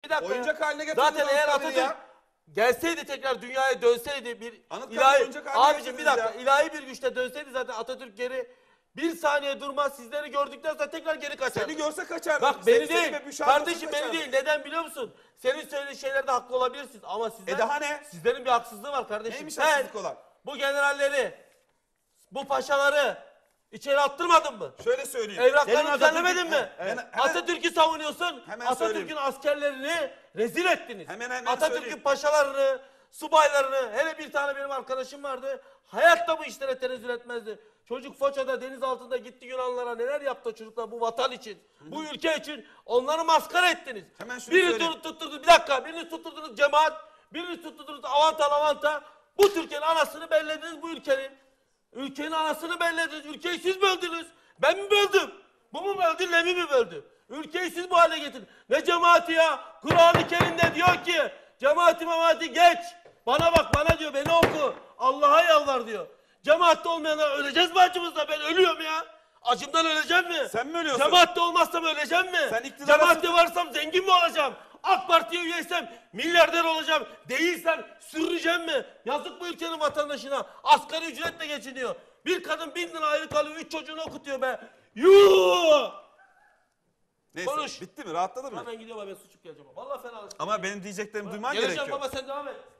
bir dakika Oyuncak ya. haline getirdin Zaten eğer Anıtkabir'i Atatürk ya. gelseydi tekrar dünyaya dönseydi bir Anıtkabir ilahi... oyuncak haline Abicim bir dakika getirdiniz ilahi bir güçle dönseydi zaten Atatürk geri bir saniye durmaz sizleri gördükten sonra tekrar geri kaçar. Seni görse kaçardı. Bak beni Seni değil. ve Büşra Kardeşim görse beni kaçardı. değil. Neden biliyor musun? Senin söylediğin şeylerde haklı olabilirsiniz ama sizler, Daha ne? sizlerin bir haksızlığı var kardeşim. Neymiş Sen haksızlık olan? bu generalleri, bu paşaları içeri attırmadın mı? Şöyle söyleyeyim. Evraklarını düzenlemedin mi? Hemen- Atatürk'ü savunuyorsun. Hemen Atatürk'ün söyleyeyim. askerlerini rezil ettiniz. Hemen Atatürk'ün söyleyeyim. paşalarını, subaylarını, hele bir tane benim arkadaşım vardı. Hayatta bu işlere tenezzül etmezdi. Çocuk Foça'da deniz altında gitti Yunanlara neler yaptı çocuklar bu vatan için, bu ülke için. Onları maskara ettiniz. Hemen şunu Birini söyleyeyim. tutturdunuz, bir dakika, birini tutturdunuz cemaat, birini tutturdunuz avanta. Bu Türkiye'nin anasını bellediniz bu ülkenin. Ülkenin anasını bellediniz. Ülkeyi siz böldünüz. Ben mi böldüm? Bu mu böldü, Levi mi böldü? Ülkeyi siz bu hale getirdiniz. Ne cemaati ya? Kur'an-ı Kerim'de diyor ki cemaati memati geç. Bana bak bana diyor beni oku. Allah'a yalvar diyor. Cemaatte olmayanlar öleceğiz mi acımızda? Ben ölüyorum ya. Acımdan öleceğim mi? Sen mi ölüyorsun? Cemaatte olmazsam öleceğim mi? Sen iktidara- Cemaatte varsam zengin mi olacağım? AK Parti'ye üyeysem milyarder olacağım. Değilsem sürüneceğim mi? Yazık bu ülkenin vatandaşına. Asgari ücretle geçiniyor. Bir kadın 1000 lira ayrı kalıyor. 3 çocuğunu okutuyor be. Yuuu! Neyse Konuş. bitti mi? Rahatladın mı? Ben gidiyorum abi ben suçup geleceğim. Vallahi fena. Ama benim diyeceklerimi duyman Geleceğim gerekiyor. baba sen devam et.